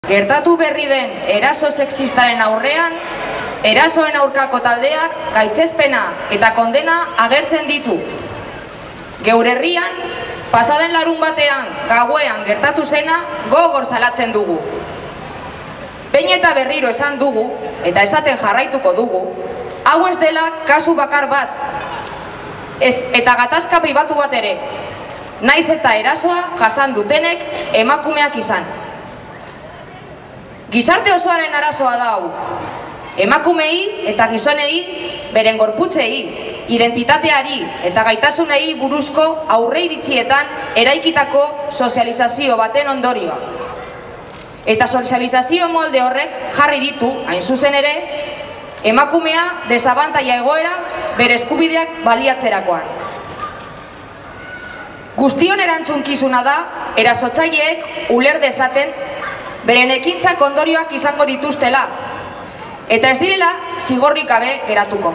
Gertatu berri den eraso sexistaren aurrean, erasoen aurkako taldeak gaitzespena eta kondena agertzen ditu. Gaur herrian, pasaden larun batean gauean gertatu zena gogor salatzen dugu. Behin eta berriro esan dugu, eta esaten jarraituko dugu, hau ez dela kasu bakar bat, eta gatazka pribatu bat ere, naiz eta erasoa jasan dutenek emakumeak izan. Gizarte osoaren arazoa da hau, emakumei eta gizonei beren gorputzei, identitateari eta gaitasunei buruzko aurreiritzietan eraikitako sozializazio baten ondorioa. Eta sozializazio molde horrek jarri ditu, hain zuzen ere, emakumea desabantaila egoera bere eskubideak baliatzerakoan. Guztion erantzunkizuna da, erasotzaileek uler dezaten beren ekintzak ondorioak izango dituztela, eta ez direla zigorrik gabe geratuko.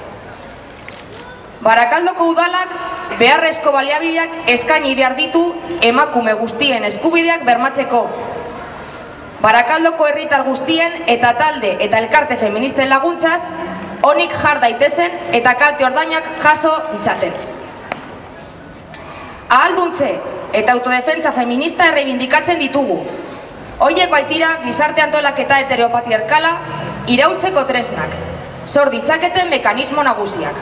Barakaldoko udalak beharrezko baliabideak eskaini behar ditu emakume guztien eskubideak bermatzeko. Barakaldoko herritar guztien eta talde eta elkarte feministen laguntzaz, onik jar daitezen eta kalte ordainak jaso ditzaten. Ahalduntze eta autodefentsa feminista erreibindikatzen ditugu. Horiek baitira gizarte antolaketa heteropatriarkala iraultzeko tresnak, sor ditzaketen mekanismo nagusiak.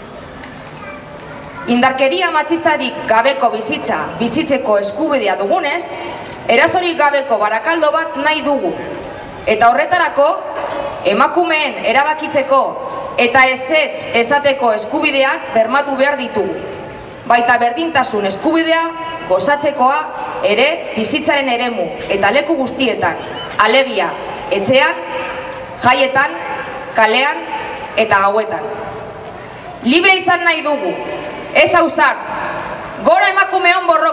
Indarkeria matxistarik gabeko bizitzeko eskubidea dugunez, erasorik gabeko Barakaldo bat nahi dugu. Eta horretarako, emakumeen erabakitzeko eta ezetz esateko eskubideak bermatu behar ditugu. Baita berdintasun eskubidea gozatzekoa ere bizitzaren eremu eta leku guztietan, alegia etxean, jaietan, kalean eta gauetan. Libre izan nahi dugu, ez hausart, gora emakumeon borroka!